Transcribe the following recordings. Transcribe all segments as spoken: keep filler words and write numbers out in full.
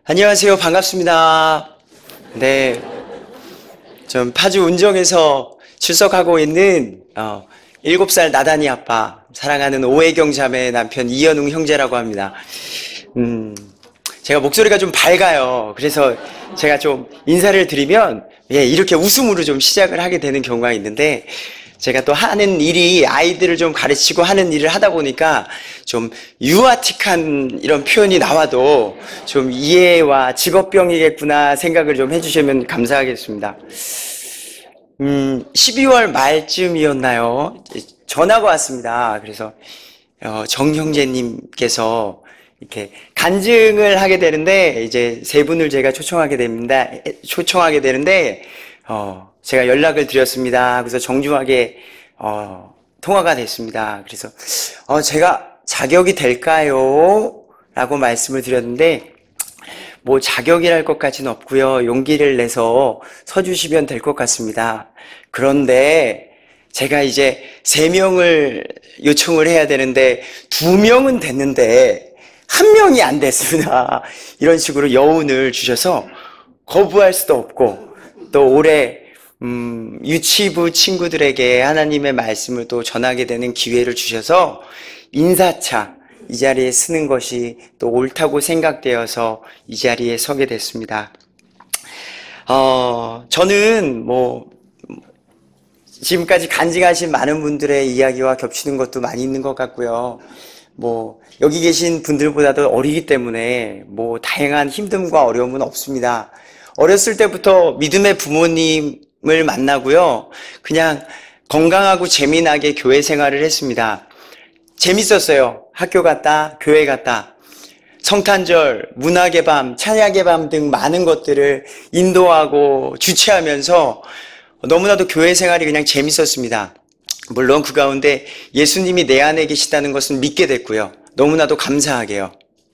안녕하세요. 반갑습니다. 네. 전 파주 운정에서 출석하고 있는 어, 일곱 살 나단이 아빠, 사랑하는 오혜경 자매의 남편 이현웅 형제라고 합니다. 음, 제가 목소리가 좀 밝아요. 그래서 제가 좀 인사를 드리면 예, 이렇게 웃음으로 좀 시작을 하게 되는 경우가 있는데, 제가 또 하는 일이 아이들을 좀 가르치고 하는 일을 하다 보니까 좀 유아틱한 이런 표현이 나와도 좀 이해와 직업병이겠구나 생각을 좀 해주시면 감사하겠습니다. 음, 십이월 말쯤이었나요? 전화가 왔습니다. 그래서 어, 정 형제님께서 이렇게 간증을 하게 되는데, 이제 세 분을 제가 초청하게 됩니다. 초청하게 되는데, 어, 제가 연락을 드렸습니다. 그래서 정중하게, 어, 통화가 됐습니다. 그래서, 어, 제가 자격이 될까요? 라고 말씀을 드렸는데, 뭐 자격이랄 것까지는 없고요. 용기를 내서 서주시면 될 것 같습니다. 그런데, 제가 이제 세 명을 요청을 해야 되는데, 두 명은 됐는데, 한 명이 안 됐습니다. 이런 식으로 여운을 주셔서 거부할 수도 없고, 또 올해 음, 유치부 친구들에게 하나님의 말씀을 또 전하게 되는 기회를 주셔서 인사차 이 자리에 쓰는 것이 또 옳다고 생각되어서 이 자리에 서게 됐습니다. 어, 저는 뭐 지금까지 간증하신 많은 분들의 이야기와 겹치는 것도 많이 있는 것 같고요. 뭐 여기 계신 분들보다도 어리기 때문에 뭐 다양한 힘듦과 어려움은 없습니다. 어렸을 때부터 믿음의 부모님을 만나고요. 그냥 건강하고 재미나게 교회 생활을 했습니다. 재밌었어요. 학교 갔다, 교회 갔다. 성탄절, 문학의 밤, 찬양의 밤 등 많은 것들을 인도하고 주최하면서 너무나도 교회 생활이 그냥 재밌었습니다. 물론 그 가운데 예수님이 내 안에 계시다는 것은 믿게 됐고요. 너무나도 감사하게요.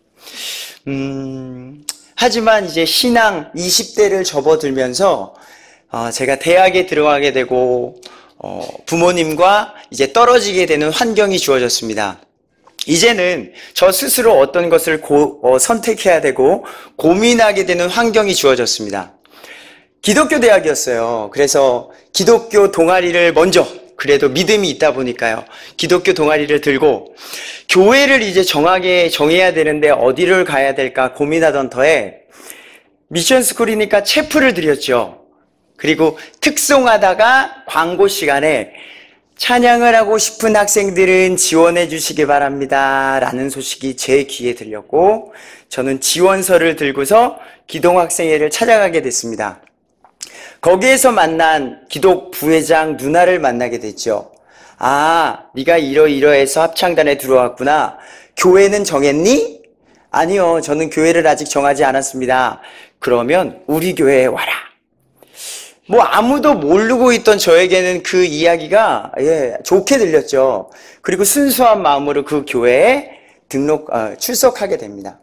음, 하지만 이제 신앙 이십 대를 접어들면서 어, 제가 대학에 들어가게 되고 어, 부모님과 이제 떨어지게 되는 환경이 주어졌습니다. 이제는 저 스스로 어떤 것을 고, 어, 선택해야 되고 고민하게 되는 환경이 주어졌습니다. 기독교 대학이었어요. 그래서 기독교 동아리를 먼저, 그래도 믿음이 있다 보니까요, 기독교 동아리를 들고 교회를 이제 정하게 정해야 되는데 어디를 가야 될까 고민하던 터에 미션스쿨이니까 체프를 드렸죠. 그리고 특송하다가 광고 시간에 찬양을 하고 싶은 학생들은 지원해 주시기 바랍니다 라는 소식이 제 귀에 들렸고, 저는 지원서를 들고서 기동학생회를 찾아가게 됐습니다. 거기에서 만난 기독 부회장 누나를 만나게 됐죠. 아, 네가 이러이러해서 합창단에 들어왔구나. 교회는 정했니? 아니요, 저는 교회를 아직 정하지 않았습니다. 그러면 우리 교회에 와라. 뭐 아무도 모르고 있던 저에게는 그 이야기가 예, 좋게 들렸죠. 그리고 순수한 마음으로 그 교회에 등록, 어, 출석하게 됩니다.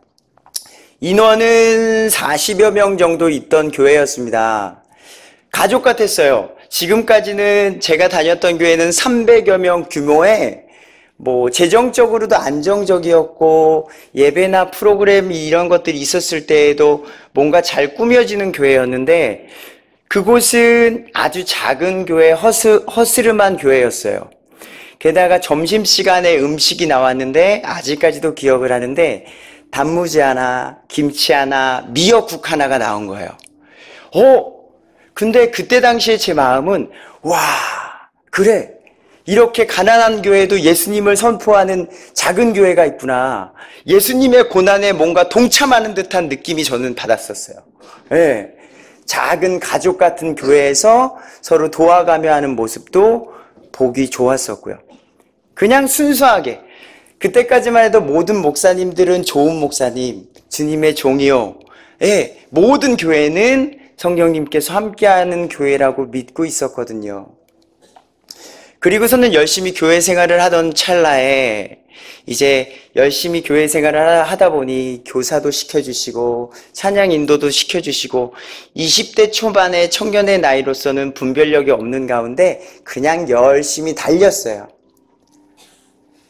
인원은 사십여 명 정도 있던 교회였습니다. 가족 같았어요. 지금까지는 제가 다녔던 교회는 삼백여 명 규모의 뭐 재정적으로도 안정적이었고 예배나 프로그램 이런 것들이 있었을 때에도 뭔가 잘 꾸며지는 교회였는데, 그곳은 아주 작은 교회, 허스, 허스름한 교회였어요. 게다가 점심시간에 음식이 나왔는데 아직까지도 기억을 하는데 단무지 하나, 김치 하나, 미역국 하나가 나온 거예요. 어? 근데 그때 당시에 제 마음은 와, 그래, 이렇게 가난한 교회도 예수님을 선포하는 작은 교회가 있구나. 예수님의 고난에 뭔가 동참하는 듯한 느낌이 저는 받았었어요. 네. 작은 가족 같은 교회에서 서로 도와가며 하는 모습도 보기 좋았었고요. 그냥 순수하게, 그때까지만 해도 모든 목사님들은 좋은 목사님, 주님의 종이요, 네, 모든 교회는 성령님께서 함께하는 교회라고 믿고 있었거든요. 그리고서는 열심히 교회 생활을 하던 찰나에 이제 열심히 교회 생활을 하다 보니 교사도 시켜주시고 찬양 인도도 시켜주시고 이십 대 초반의 청년의 나이로서는 분별력이 없는 가운데 그냥 열심히 달렸어요.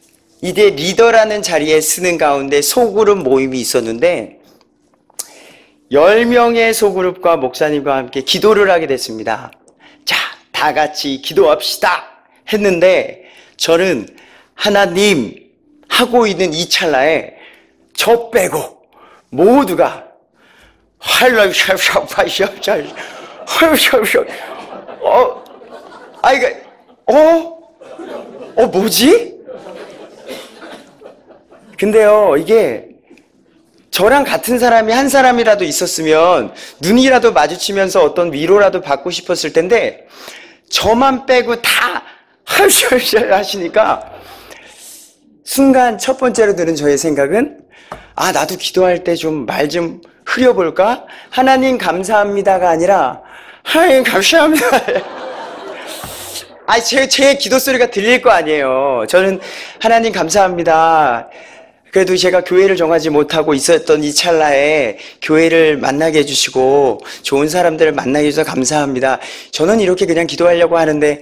이제 리더라는 자리에 쓰는 가운데 소그룹 모임이 있었는데, 열 명의 소그룹과 목사님과 함께 기도를 하게 됐습니다. 자, 다 같이 기도합시다 했는데 저는 하나님 하고 있는 이 찰나에 저 빼고 모두가 어, 아 이거 어, 어 뭐지? 근데요 이게 저랑 같은 사람이 한 사람이라도 있었으면 눈이라도 마주치면서 어떤 위로라도 받고 싶었을 텐데 저만 빼고 다 하시니까 순간 첫 번째로 드는 저의 생각은 아 나도 기도할 때 좀 말 좀 흐려볼까? 하나님 감사합니다가 아니라 하나님 감사합니다. 아, 제, 제 기도 소리가 들릴 거 아니에요. 저는 하나님 감사합니다. 그래도 제가 교회를 정하지 못하고 있었던 이 찰나에 교회를 만나게 해주시고 좋은 사람들을 만나게 해주셔서 감사합니다. 저는 이렇게 그냥 기도하려고 하는데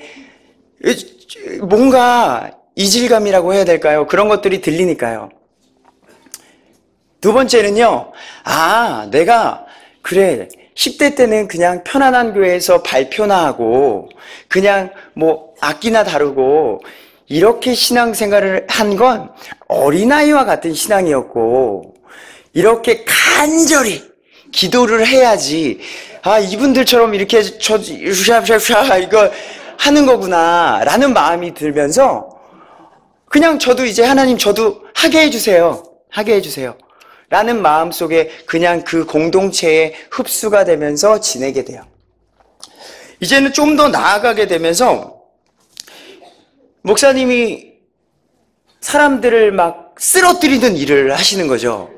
뭔가 이질감이라고 해야 될까요? 그런 것들이 들리니까요. 두 번째는요. 아, 내가 그래 십 대 때는 그냥 편안한 교회에서 발표나 하고 그냥 뭐 악기나 다루고 이렇게 신앙생활을 한 건 어린아이와 같은 신앙이었고 이렇게 간절히 기도를 해야지 아 이분들처럼 이렇게 저 샤샤샤 이거 하는 거구나 라는 마음이 들면서 그냥 저도 이제 하나님 저도 하게 해주세요 하게 해주세요 라는 마음 속에 그냥 그 공동체에 흡수가 되면서 지내게 돼요. 이제는 좀 더 나아가게 되면서 목사님이 사람들을 막 쓰러뜨리는 일을 하시는 거죠.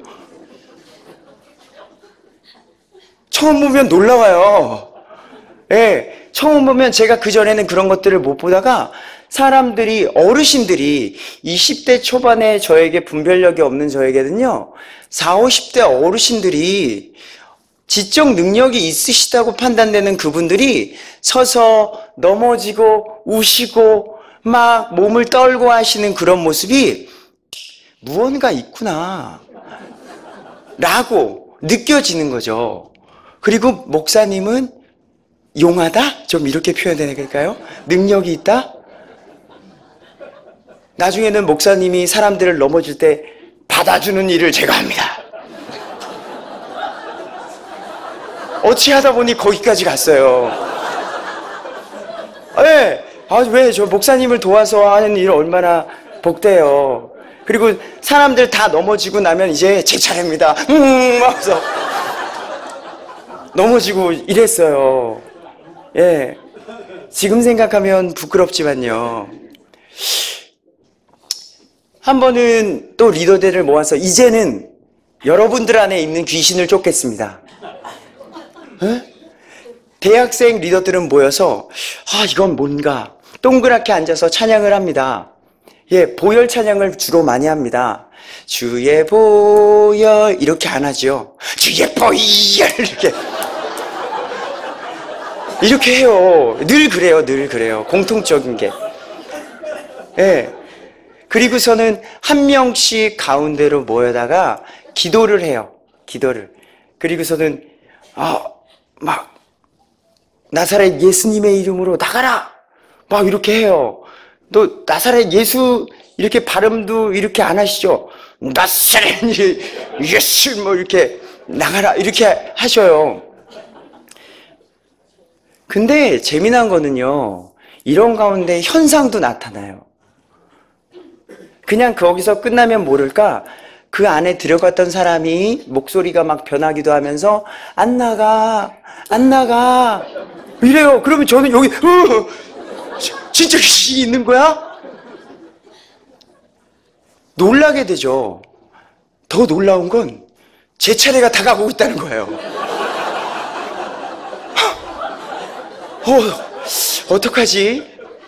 처음 보면 놀라워요. 예, 네, 처음 보면 제가 그전에는 그런 것들을 못 보다가 사람들이, 어르신들이 이십 대 초반에 저에게 분별력이 없는 저에게는요, 사십, 오십 대 어르신들이 지적 능력이 있으시다고 판단되는 그분들이 서서 넘어지고 우시고 막 몸을 떨고 하시는 그런 모습이 무언가 있구나 라고 느껴지는 거죠. 그리고 목사님은 용하다? 좀 이렇게 표현해야 될까요? 능력이 있다? 나중에는 목사님이 사람들을 넘어질 때 받아주는 일을 제가 합니다. 어찌 하다 보니 거기까지 갔어요. 네. 아, 왜 저 목사님을 도와서 하는 일 얼마나 복돼요. 그리고 사람들 다 넘어지고 나면 이제 제 차례입니다. 음, 하면서 넘어지고 이랬어요. 예. 지금 생각하면 부끄럽지만요. 한 번은 또 리더들을 모아서 이제는 여러분들 안에 있는 귀신을 쫓겠습니다. 에? 대학생 리더들은 모여서 아 이건 뭔가 동그랗게 앉아서 찬양을 합니다. 예, 보혈 찬양을 주로 많이 합니다. 주의 보혈 이렇게 안 하죠. 주의 보혈 이렇게 이렇게 해요. 늘 그래요, 늘 그래요. 공통적인 게. 예. 그리고서는 한 명씩 가운데로 모여다가 기도를 해요. 기도를. 그리고서는 아, 막 나사렛 예수님의 이름으로 나가라! 막 이렇게 해요. 또 나사렛 예수 이렇게 발음도 이렇게 안 하시죠? 나사렛 예수 뭐 이렇게 나가라 이렇게 하셔요. 근데 재미난 거는요. 이런 가운데 현상도 나타나요. 그냥 거기서 끝나면 모를까 그 안에 들어갔던 사람이 목소리가 막 변하기도 하면서 안 나가 안 나가 이래요. 그러면 저는 여기 어, 진짜 귀신이 있는 거야? 놀라게 되죠. 더 놀라운 건 제 차례가 다가오고 있다는 거예요. 어, 어떡하지?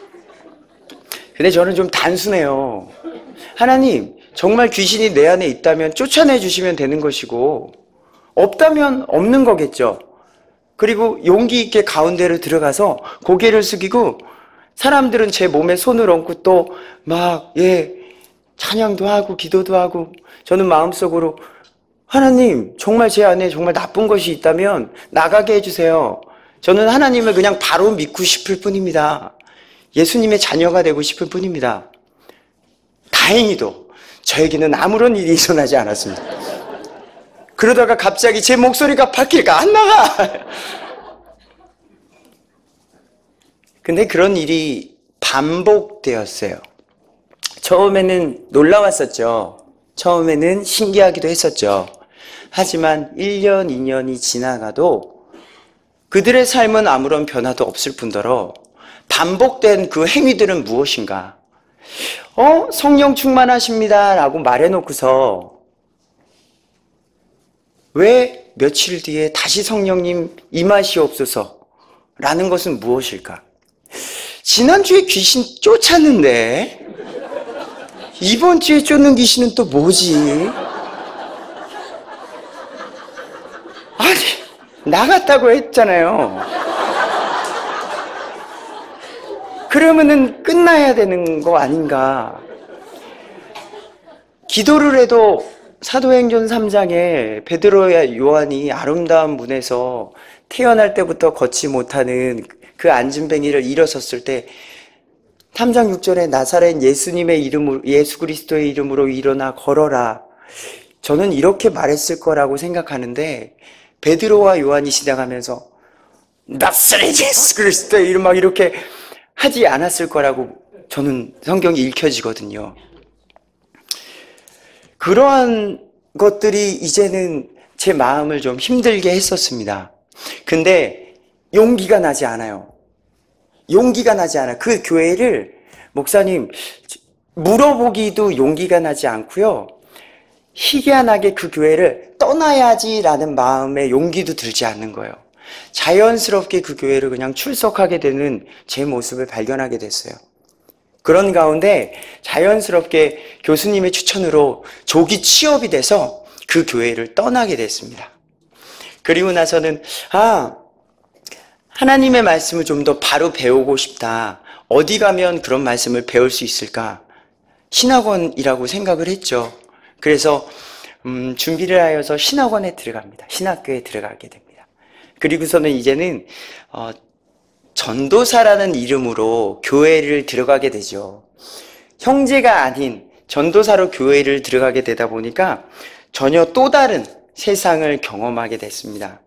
근데 저는 좀 단순해요. 하나님, 정말 귀신이 내 안에 있다면 쫓아내 주시면 되는 것이고 없다면 없는 거겠죠. 그리고 용기 있게 가운데로 들어가서 고개를 숙이고 사람들은 제 몸에 손을 얹고 또 막 예 찬양도 하고 기도도 하고 저는 마음속으로 하나님, 정말 제 안에 정말 나쁜 것이 있다면 나가게 해주세요. 저는 하나님을 그냥 바로 믿고 싶을 뿐입니다. 예수님의 자녀가 되고 싶을 뿐입니다. 다행히도 저에게는 아무런 일이 일어나지 않았습니다. 그러다가 갑자기 제 목소리가 바뀔까? 안 나가! 근데 그런 일이 반복되었어요. 처음에는 놀라웠었죠. 처음에는 신기하기도 했었죠. 하지만 일 년, 이 년이 지나가도 그들의 삶은 아무런 변화도 없을 뿐더러 반복된 그 행위들은 무엇인가? 어? 성령 충만하십니다 라고 말해놓고서 왜 며칠 뒤에 다시 성령님 임하시옵소서 라는 것은 무엇일까? 지난주에 귀신 쫓았는데 이번 주에 쫓는 귀신은 또 뭐지? 아니, 나갔다고 했잖아요. 그러면은 끝나야 되는 거 아닌가? 기도를 해도 사도행전 삼 장에 베드로와 요한이 아름다운 문에서 태어날 때부터 걷지 못하는 그 안진뱅이를 일어섰을 때 삼 장 육 절에 나사렛 예수님의 이름으로, 예수 그리스도의 이름으로 일어나 걸어라. 저는 이렇게 말했을 거라고 생각하는데 베드로와 요한이 지나가면서 나사렛 예수 그리스도의 이름 막 이렇게 하지 않았을 거라고 저는 성경이 읽혀지거든요. 그러한 것들이 이제는 제 마음을 좀 힘들게 했었습니다. 근데 용기가 나지 않아요. 용기가 나지 않아요. 그 교회를 목사님 물어보기도 용기가 나지 않고요. 희귀하게 그 교회를 떠나야지라는 마음의 용기도 들지 않는 거예요. 자연스럽게 그 교회를 그냥 출석하게 되는 제 모습을 발견하게 됐어요. 그런 가운데 자연스럽게 교수님의 추천으로 조기 취업이 돼서 그 교회를 떠나게 됐습니다. 그리고 나서는 아, 하나님의 말씀을 좀 더 바로 배우고 싶다. 어디 가면 그런 말씀을 배울 수 있을까? 신학원이라고 생각을 했죠. 그래서 음, 준비를 하여서 신학원에 들어갑니다. 신학교에 들어가게 됩니다. 그리고서는 이제는 어, 전도사라는 이름으로 교회를 들어가게 되죠. 형제가 아닌 전도사로 교회를 들어가게 되다 보니까 전혀 또 다른 세상을 경험하게 됐습니다.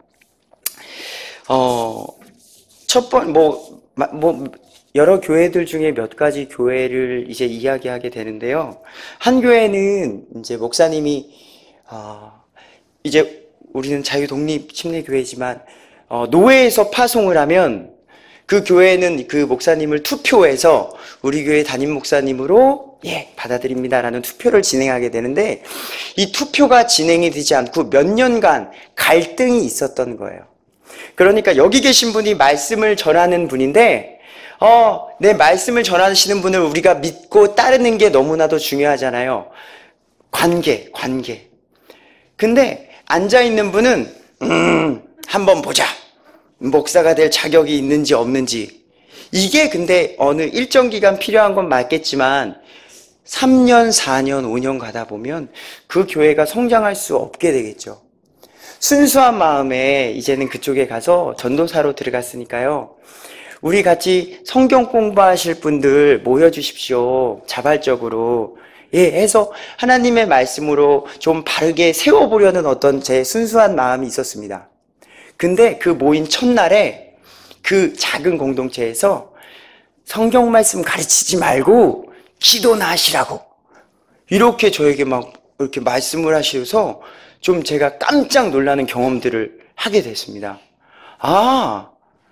어, 첫 번, 뭐, 뭐, 여러 교회들 중에 몇 가지 교회를 이제 이야기하게 되는데요. 한 교회는 이제 목사님이, 어, 이제 우리는 자유독립침례교회지만, 어, 노회에서 파송을 하면 그 교회는 그 목사님을 투표해서 우리 교회 담임 목사님으로 예, 받아들입니다라는 투표를 진행하게 되는데 이 투표가 진행이 되지 않고 몇 년간 갈등이 있었던 거예요. 그러니까 여기 계신 분이 말씀을 전하는 분인데 어, 내 말씀을 전하시는 분을 우리가 믿고 따르는 게 너무나도 중요하잖아요. 관계, 관계. 근데 앉아있는 분은 음, 한번 보자. 목사가 될 자격이 있는지 없는지. 이게 근데 어느 일정 기간 필요한 건 맞겠지만 삼 년, 사 년, 오 년 가다 보면 그 교회가 성장할 수 없게 되겠죠. 순수한 마음에 이제는 그쪽에 가서 전도사로 들어갔으니까요. 우리 같이 성경 공부하실 분들 모여주십시오. 자발적으로. 예, 해서 하나님의 말씀으로 좀 바르게 세워보려는 어떤 제 순수한 마음이 있었습니다. 근데 그 모인 첫날에 그 작은 공동체에서 성경 말씀 가르치지 말고 기도나 하시라고 이렇게 저에게 막 이렇게 말씀을 하셔서 좀 제가 깜짝 놀라는 경험들을 하게 됐습니다. 아,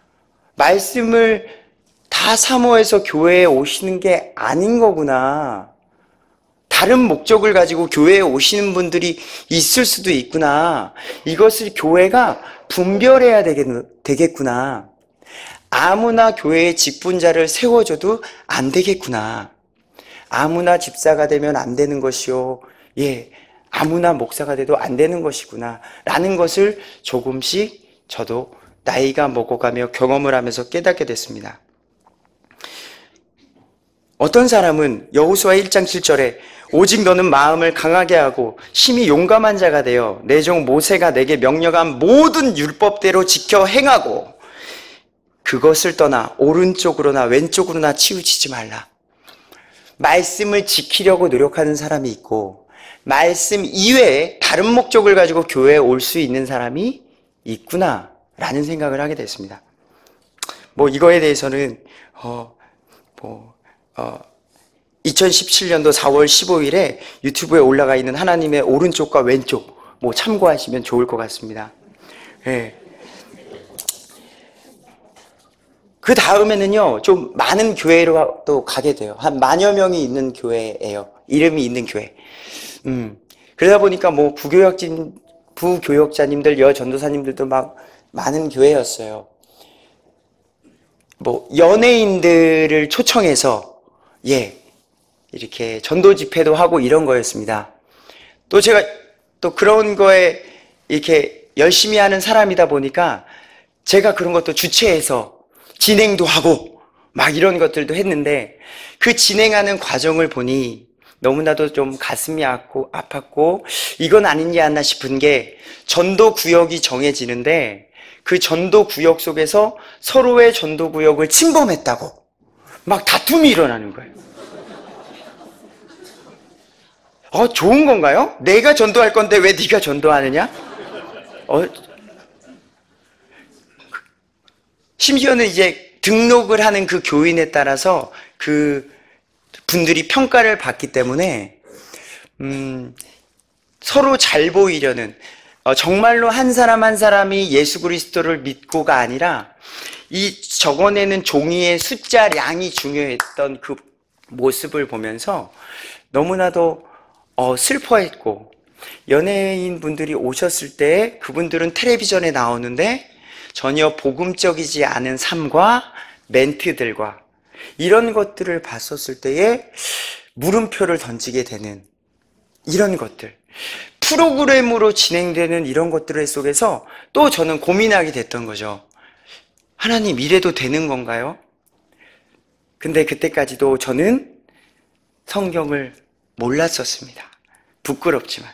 말씀을 다 사모해서 교회에 오시는 게 아닌 거구나. 다른 목적을 가지고 교회에 오시는 분들이 있을 수도 있구나. 이것을 교회가 분별해야 되겠구나. 아무나 교회의 직분자를 세워줘도 안 되겠구나. 아무나 집사가 되면 안 되는 것이요. 예, 아무나 목사가 돼도 안 되는 것이구나. 라는 것을 조금씩 저도 나이가 먹어가며 경험을 하면서 깨닫게 됐습니다. 어떤 사람은 여호수아 일 장 칠 절에 오직 너는 마음을 강하게 하고 심히 용감한 자가 되어 내 종 모세가 내게 명령한 모든 율법대로 지켜 행하고 그것을 떠나 오른쪽으로나 왼쪽으로나 치우치지 말라. 말씀을 지키려고 노력하는 사람이 있고 말씀 이외에 다른 목적을 가지고 교회에 올 수 있는 사람이 있구나 라는 생각을 하게 됐습니다. 뭐 이거에 대해서는 어, 뭐 어, 이천십칠 년도 사월 십오일에 유튜브에 올라가 있는 하나님의 오른쪽과 왼쪽 뭐 참고하시면 좋을 것 같습니다. 예. 그 다음에는요, 좀 많은 교회로 또 가게 돼요. 한 만여 명이 있는 교회예요. 이름이 있는 교회. 음, 그러다 보니까 뭐 부교역진, 부교역자님들, 여전도사님들도 막 많은 교회였어요. 뭐 연예인들을 초청해서 예 이렇게 전도 집회도 하고 이런 거였습니다. 또 제가 또 그런 거에 이렇게 열심히 하는 사람이다 보니까 제가 그런 것도 주최해서 진행도 하고 막 이런 것들도 했는데 그 진행하는 과정을 보니 너무나도 좀 가슴이 아프고 아팠고 이건 아니지 않나 싶은 게 전도 구역이 정해지는데 그 전도 구역 속에서 서로의 전도 구역을 침범했다고 막 다툼이 일어나는 거예요. 어, 좋은 건가요? 내가 전도할 건데 왜 네가 전도하느냐? 어, 심지어는 이제 등록을 하는 그 교인에 따라서 그 분들이 평가를 받기 때문에 음, 서로 잘 보이려는 어, 정말로 한 사람 한 사람이 예수 그리스도를 믿고가 아니라 이 적어내는 종이의 숫자량이 중요했던 그 모습을 보면서 너무나도 어, 슬퍼했고 연예인 분들이 오셨을 때 그분들은 텔레비전에 나오는데 전혀 복음적이지 않은 삶과 멘트들과 이런 것들을 봤었을 때에 물음표를 던지게 되는 이런 것들 프로그램으로 진행되는 이런 것들 속에서 또 저는 고민하게 됐던 거죠. 하나님 이래도 되는 건가요? 근데 그때까지도 저는 성경을 몰랐었습니다. 부끄럽지만.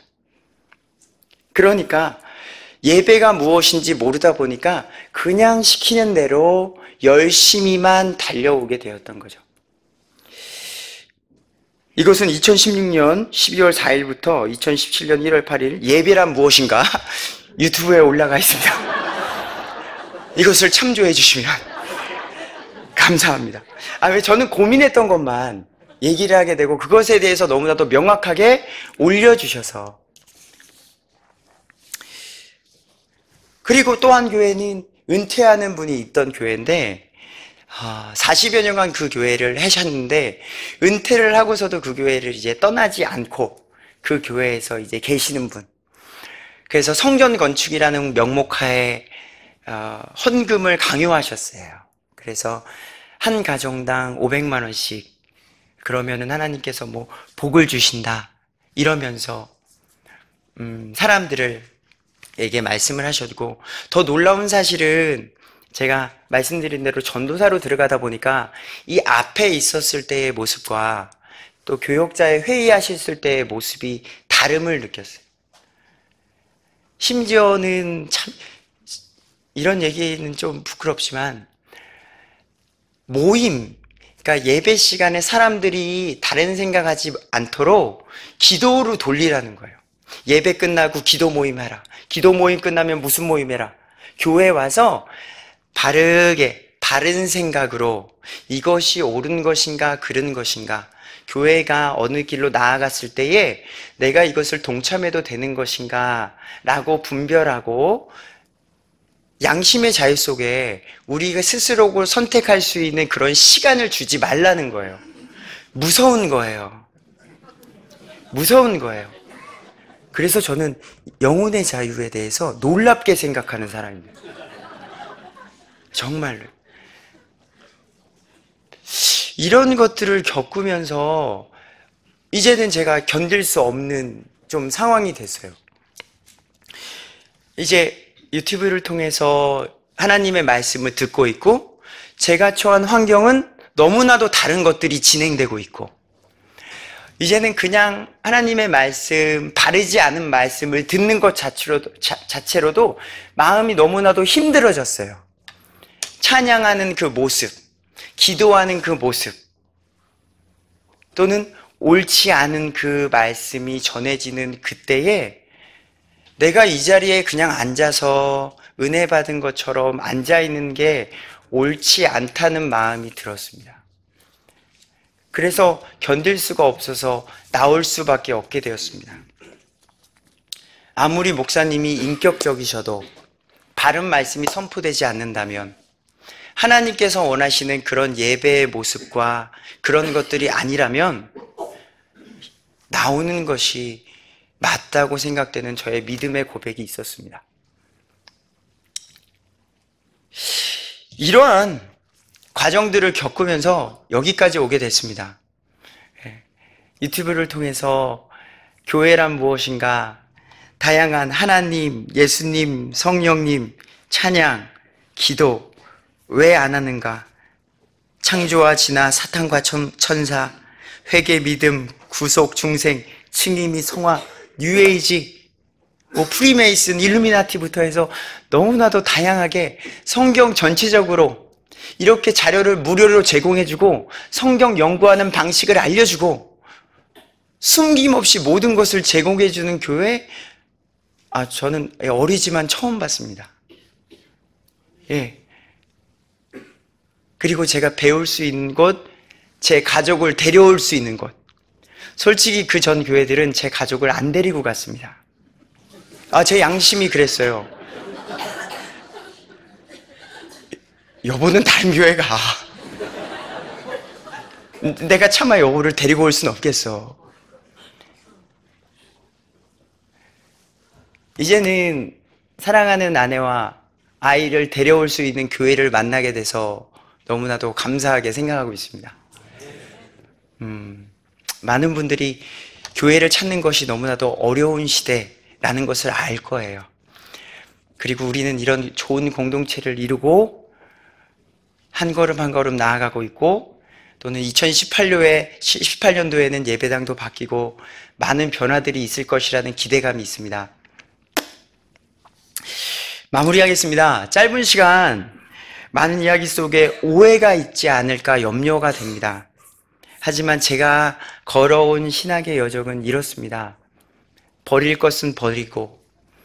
그러니까 예배가 무엇인지 모르다 보니까 그냥 시키는 대로 열심히만 달려오게 되었던 거죠. 이것은 이천십육 년 십이월 사일부터 이천십칠 년 일월 팔일 예배란 무엇인가 유튜브에 올라가 있습니다. 이것을 참조해 주시면 감사합니다. 아, 왜 저는 고민했던 것만 얘기를 하게 되고 그것에 대해서 너무나도 명확하게 올려주셔서 그리고 또 한 교회는 은퇴하는 분이 있던 교회인데 사십여 년간 그 교회를 하셨는데 은퇴를 하고서도 그 교회를 이제 떠나지 않고 그 교회에서 이제 계시는 분. 그래서 성전 건축이라는 명목하에 헌금을 강요하셨어요. 그래서 한 가정당 오백만 원씩 그러면은 하나님께서 뭐 복을 주신다 이러면서 음, 사람들을 에게 말씀을 하셨고 더 놀라운 사실은 제가 말씀드린 대로 전도사로 들어가다 보니까 이 앞에 있었을 때의 모습과 또 교역자의 회의하셨을 때의 모습이 다름을 느꼈어요. 심지어는 참 이런 얘기는 좀 부끄럽지만 모임, 그러니까 예배 시간에 사람들이 다른 생각하지 않도록 기도로 돌리라는 거예요. 예배 끝나고 기도 모임 해라. 기도 모임 끝나면 무슨 모임 해라. 교회 와서 바르게 바른 생각으로 이것이 옳은 것인가 그른 것인가 교회가 어느 길로 나아갔을 때에 내가 이것을 동참해도 되는 것인가 라고 분별하고 양심의 자유 속에 우리가 스스로 선택할 수 있는 그런 시간을 주지 말라는 거예요. 무서운 거예요. 무서운 거예요. 그래서 저는 영혼의 자유에 대해서 놀랍게 생각하는 사람입니다. 정말로. 이런 것들을 겪으면서 이제는 제가 견딜 수 없는 좀 상황이 됐어요. 이제 유튜브를 통해서 하나님의 말씀을 듣고 있고 제가 처한 환경은 너무나도 다른 것들이 진행되고 있고, 이제는 그냥 하나님의 말씀, 바르지 않은 말씀을 듣는 것 자체로도, 자, 자체로도 마음이 너무나도 힘들어졌어요. 찬양하는 그 모습, 기도하는 그 모습, 또는 옳지 않은 그 말씀이 전해지는 그때에 내가 이 자리에 그냥 앉아서 은혜 받은 것처럼 앉아있는 게 옳지 않다는 마음이 들었습니다. 그래서 견딜 수가 없어서 나올 수밖에 없게 되었습니다. 아무리 목사님이 인격적이셔도 바른 말씀이 선포되지 않는다면, 하나님께서 원하시는 그런 예배의 모습과 그런 것들이 아니라면 나오는 것이 맞다고 생각되는 저의 믿음의 고백이 있었습니다. 이러한 과정들을 겪으면서 여기까지 오게 됐습니다. 유튜브를 통해서 교회란 무엇인가, 다양한 하나님, 예수님, 성령님, 찬양, 기도 왜 안 하는가, 창조와 진화, 사탄과 천사, 회개, 믿음, 구속, 중생, 승리 및 성화, 뉴에이지, 뭐 프리메이슨, 일루미나티부터 해서 너무나도 다양하게 성경 전체적으로 이렇게 자료를 무료로 제공해주고 성경 연구하는 방식을 알려주고 숨김없이 모든 것을 제공해주는 교회, 아, 저는 어리지만 처음 봤습니다. 예. 그리고 제가 배울 수 있는 곳, 제 가족을 데려올 수 있는 곳. 솔직히 그 전 교회들은 제 가족을 안 데리고 갔습니다. 아, 제 양심이 그랬어요. 여보는 다른 교회 가. 내가 차마 여보를 데리고 올 수는 없겠어. 이제는 사랑하는 아내와 아이를 데려올 수 있는 교회를 만나게 돼서 너무나도 감사하게 생각하고 있습니다. 음, 많은 분들이 교회를 찾는 것이 너무나도 어려운 시대라는 것을 알 거예요. 그리고 우리는 이런 좋은 공동체를 이루고 한 걸음 한 걸음 나아가고 있고, 또는 이천십팔 년도에는 예배당도 바뀌고 많은 변화들이 있을 것이라는 기대감이 있습니다. 마무리하겠습니다. 짧은 시간 많은 이야기 속에 오해가 있지 않을까 염려가 됩니다. 하지만 제가 걸어온 신학의 여정은 이렇습니다. 버릴 것은 버리고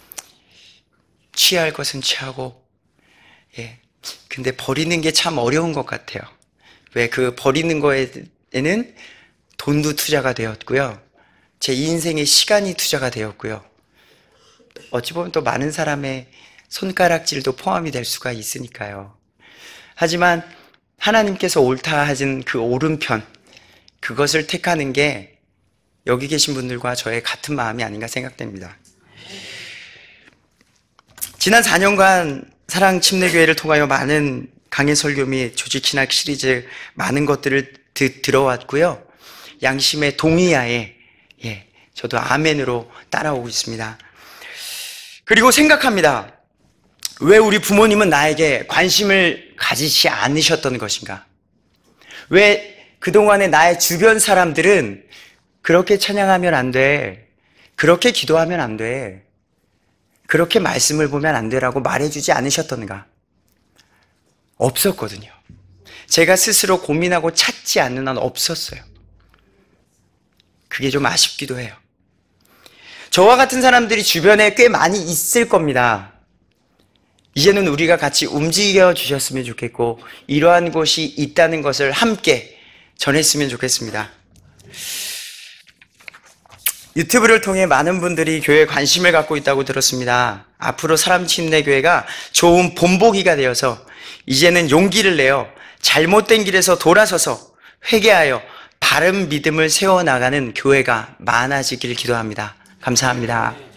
취할 것은 취하고, 예. 근데 버리는 게 참 어려운 것 같아요. 왜? 그 버리는 거에는 돈도 투자가 되었고요. 제 인생의 시간이 투자가 되었고요. 어찌 보면 또 많은 사람의 손가락질도 포함이 될 수가 있으니까요. 하지만 하나님께서 옳다 하신 그 오른편, 그것을 택하는 게 여기 계신 분들과 저의 같은 마음이 아닌가 생각됩니다. 지난 사 년간 사랑침례교회를 통하여 많은 강해 설교 및 조직 신학 시리즈 많은 것들을 드, 들어왔고요. 양심의 동의하에, 예, 저도 아멘으로 따라오고 있습니다. 그리고 생각합니다. 왜 우리 부모님은 나에게 관심을 가지지 않으셨던 것인가? 왜 그동안에 나의 주변 사람들은 그렇게 찬양하면 안 돼, 그렇게 기도하면 안 돼, 그렇게 말씀을 보면 안 되라고 말해주지 않으셨던가? 없었거든요. 제가 스스로 고민하고 찾지 않는 한 없었어요. 그게 좀 아쉽기도 해요. 저와 같은 사람들이 주변에 꽤 많이 있을 겁니다. 이제는 우리가 같이 움직여 주셨으면 좋겠고, 이러한 곳이 있다는 것을 함께 전했으면 좋겠습니다. 유튜브를 통해 많은 분들이 교회에 관심을 갖고 있다고 들었습니다. 앞으로 사랑침례교회가 좋은 본보기가 되어서 이제는 용기를 내어 잘못된 길에서 돌아서서 회개하여 바른 믿음을 세워나가는 교회가 많아지길 기도합니다. 감사합니다.